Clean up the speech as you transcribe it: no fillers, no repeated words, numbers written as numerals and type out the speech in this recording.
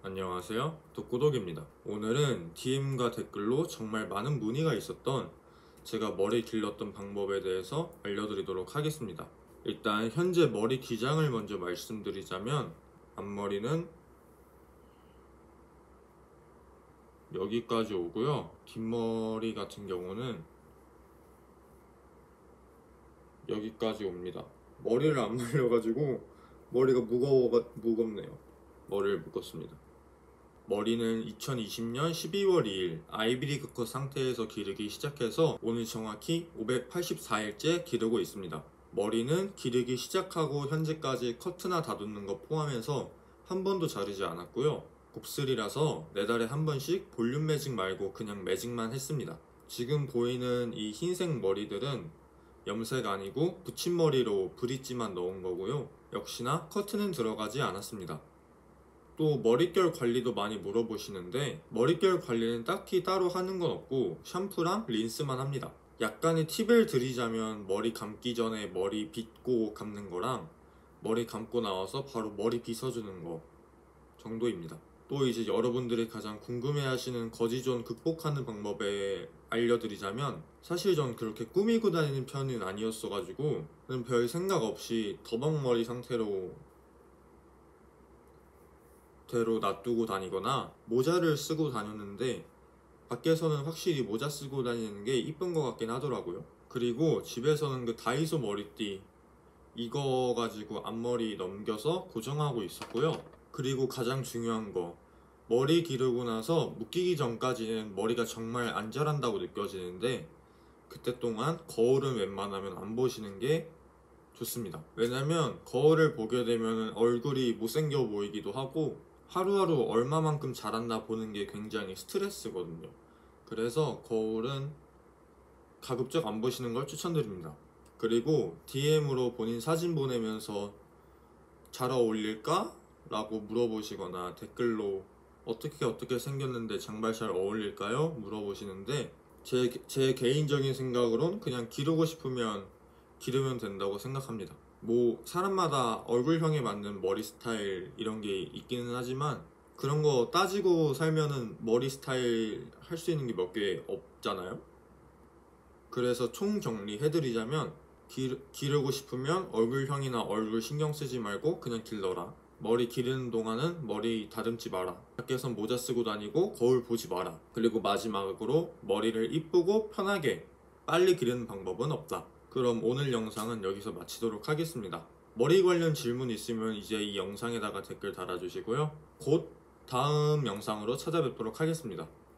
안녕하세요, 독구독입니다. 오늘은 DM과 댓글로 정말 많은 문의가 있었던 제가 머리 길렀던 방법에 대해서 알려드리도록 하겠습니다. 일단 현재 머리 기장을 먼저 말씀드리자면, 앞머리는 여기까지 오고요, 뒷머리 같은 경우는 여기까지 옵니다. 머리를 안 말려가지고 머리가 무겁네요. 머리를 묶었습니다. 머리는 2020년 12월 2일 아이비리그 컷 상태에서 기르기 시작해서 오늘 정확히 584일째 기르고 있습니다. 머리는 기르기 시작하고 현재까지 커트나 다듬는 거 포함해서 한 번도 자르지 않았고요. 곱슬이라서 4달에 한 번씩 볼륨 매직 말고 그냥 매직만 했습니다. 지금 보이는 이 흰색 머리들은 염색 아니고 붙임머리로 브릿지만 넣은 거고요. 역시나 커트는 들어가지 않았습니다. 또 머릿결 관리도 많이 물어보시는데, 머릿결 관리는 딱히 따로 하는 건 없고 샴푸랑 린스만 합니다. 약간의 팁을 드리자면, 머리 감기 전에 머리 빗고 감는 거랑 머리 감고 나와서 바로 머리 빗어주는 거 정도입니다. 또 이제 여러분들이 가장 궁금해하시는 거지존 극복하는 방법에 알려드리자면, 사실 전 그렇게 꾸미고 다니는 편은 아니었어가지고 별 생각 없이 더벅머리 상태로 대로 놔두고 다니거나 모자를 쓰고 다녔는데, 밖에서는 확실히 모자 쓰고 다니는 게 이쁜 것 같긴 하더라고요. 그리고 집에서는 그 다이소 머리띠 이거 가지고 앞머리 넘겨서 고정하고 있었고요. 그리고 가장 중요한 거, 머리 기르고 나서 묶이기 전까지는 머리가 정말 안 자란다고 느껴지는데, 그때 동안 거울은 웬만하면 안 보시는 게 좋습니다. 왜냐면 거울을 보게 되면 얼굴이 못생겨 보이기도 하고 하루하루 얼마만큼 자랐나 보는 게 굉장히 스트레스거든요. 그래서 거울은 가급적 안 보시는 걸 추천드립니다. 그리고 DM으로 본인 사진 보내면서 잘 어울릴까? 라고 물어보시거나 댓글로 어떻게 생겼는데 장발 잘 어울릴까요? 물어보시는데, 제 개인적인 생각으론 그냥 기르고 싶으면 기르면 된다고 생각합니다. 뭐 사람마다 얼굴형에 맞는 머리 스타일 이런 게 있기는 하지만, 그런 거 따지고 살면은 머리 스타일 할 수 있는 게 몇 개 없잖아요. 그래서 총 정리해드리자면, 기르고 싶으면 얼굴형이나 얼굴 신경 쓰지 말고 그냥 길러라. 머리 기르는 동안은 머리 다듬지 마라. 밖에서 모자 쓰고 다니고 거울 보지 마라. 그리고 마지막으로 머리를 이쁘고 편하게 빨리 기르는 방법은 없다. 그럼 오늘 영상은 여기서 마치도록 하겠습니다. 머리 관련 질문 있으면 이제 이 영상에다가 댓글 달아주시고요. 곧 다음 영상으로 찾아뵙도록 하겠습니다.